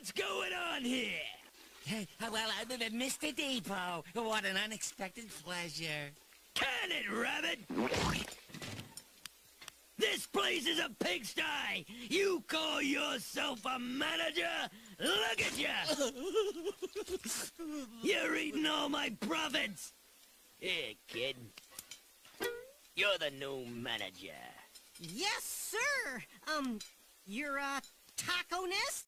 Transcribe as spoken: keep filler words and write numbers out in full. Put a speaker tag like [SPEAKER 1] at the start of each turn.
[SPEAKER 1] What's going on here?
[SPEAKER 2] Well, uh, Mister Depot, what an unexpected pleasure.
[SPEAKER 1] Can it, Rabbit? This place is a pigsty! You call yourself a manager? Look at you! You're eating all my profits! Here, kid. You're the new manager.
[SPEAKER 3] Yes, sir. Um, your, uh, taco nest?